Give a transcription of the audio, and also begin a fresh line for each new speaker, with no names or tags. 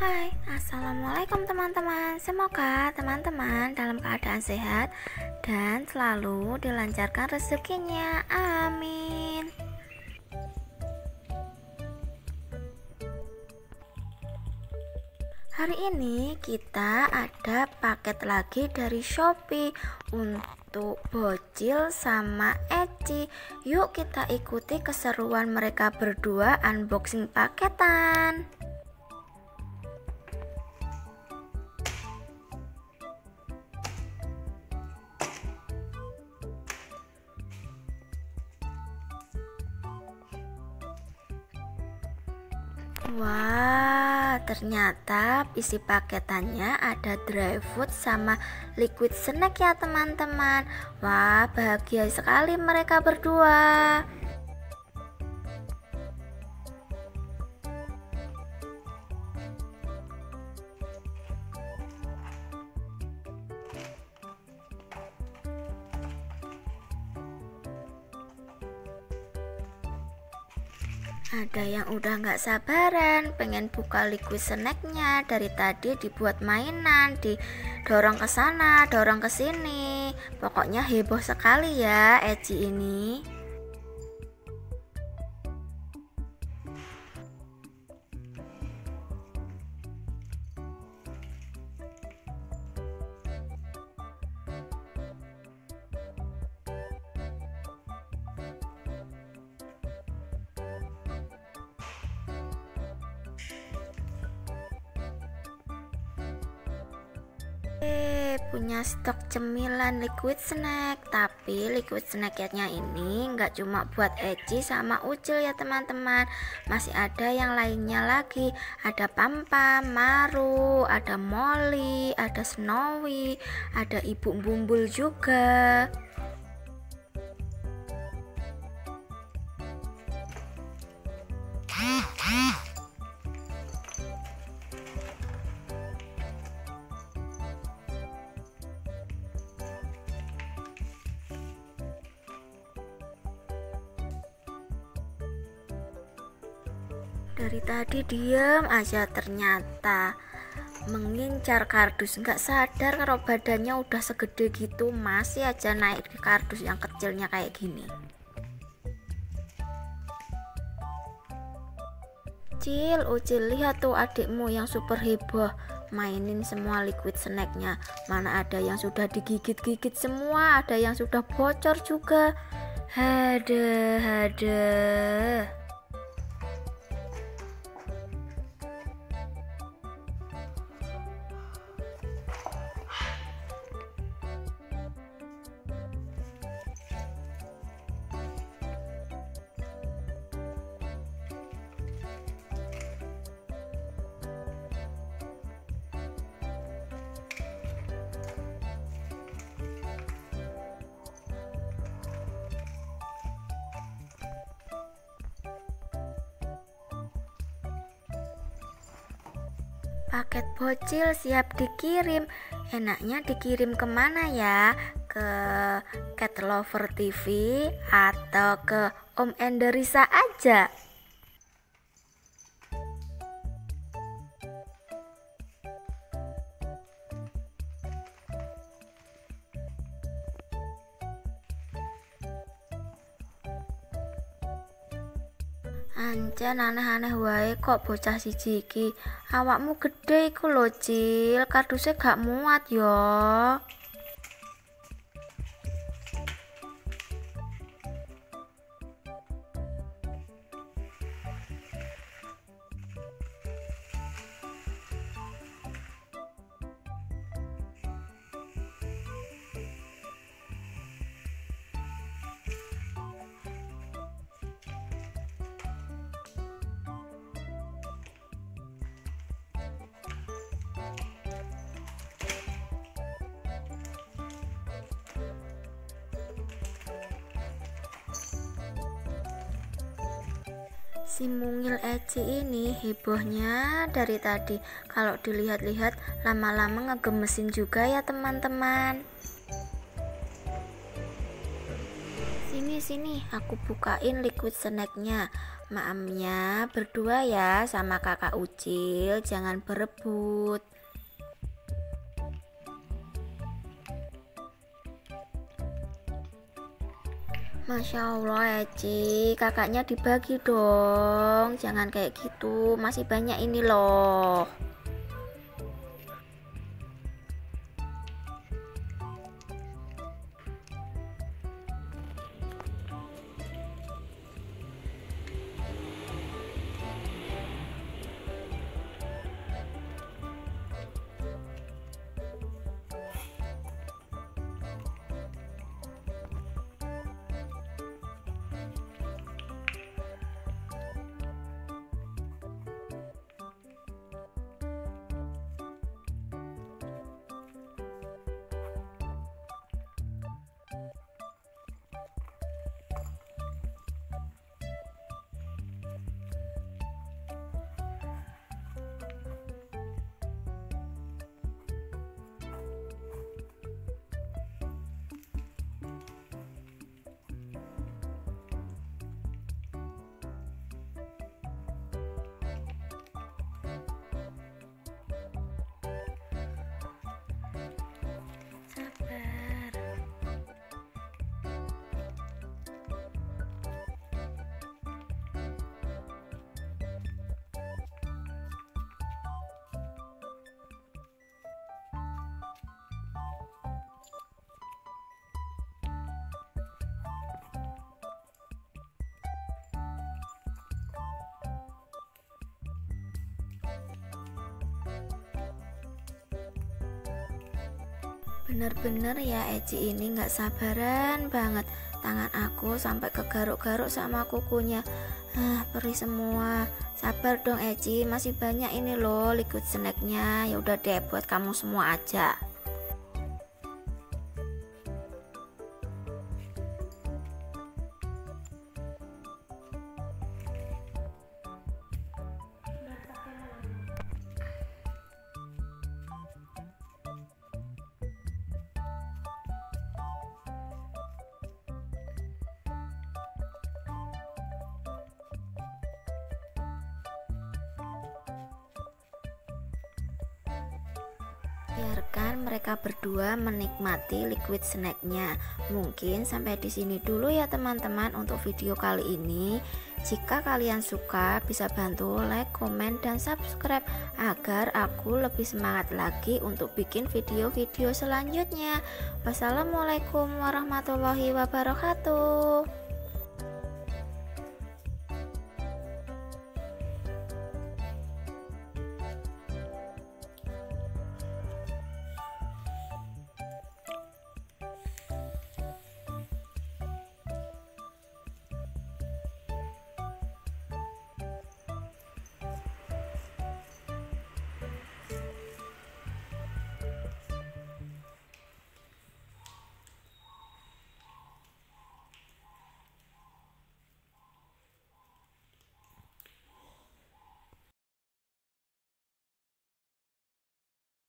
Hai, assalamualaikum teman-teman. Semoga teman-teman dalam keadaan sehat dan selalu dilancarkan rezekinya. Amin. Hari ini kita ada paket lagi dari Shopee untuk Bocil sama Eci. Yuk kita ikuti keseruan mereka berdua unboxing paketan. Wah, ternyata isi paketannya ada dry food sama liquid snack ya teman-teman. Wah, bahagia sekali mereka berdua. Ada yang udah gak sabaran pengen buka liquid snacknya. Dari tadi dibuat mainan, didorong ke sana, dorong ke sini. Pokoknya heboh sekali ya Eci ini. Punya stok cemilan liquid snack, tapi liquid snacknya ini nggak cuma buat Eci sama Ucil ya teman-teman, masih ada yang lainnya lagi. Ada Pam-Pam, Maru, ada Molly, ada Snowy, ada Ibu Bumbul juga. Dari tadi diem aja, ternyata mengincar kardus. Nggak sadar kalau badannya udah segede gitu, masih aja naik di kardus yang kecilnya kayak gini. Ucil, lihat tuh adikmu yang super heboh mainin semua liquid snacknya. Mana ada yang sudah digigit-gigit semua, ada yang sudah bocor juga. Hade. Paket Bocil siap dikirim. Enaknya dikirim kemana ya? Ke Cat Lover TV atau ke Om Enderisa aja? Ancen aneh-aneh wae kok bocah siji iki. Awakmu gede iku lho, Cil. Kardusnya gak muat yo. Si mungil Eci ini hebohnya dari tadi. Kalau dilihat-lihat lama-lama ngegemesin juga ya teman-teman. Sini, aku bukain liquid snacknya. Maamnya berdua ya sama kakak Ucil, jangan berebut. Masya Allah Eci, kakaknya dibagi dong, jangan kayak gitu, masih banyak ini loh. Sabar. Bener-bener ya Eci ini nggak sabaran banget. Tangan aku sampai kegaruk-garuk sama kukunya. Perih semua. Sabar dong Eci, masih banyak ini loh liquid snacknya. Ya udah deh, buat kamu semua aja. Biarkan mereka berdua menikmati liquid snacknya. Mungkin sampai di sini dulu ya teman-teman untuk video kali ini. Jika kalian suka, bisa bantu like, komen, dan subscribe agar aku lebih semangat lagi untuk bikin video-video selanjutnya. Wassalamualaikum warahmatullahi wabarakatuh.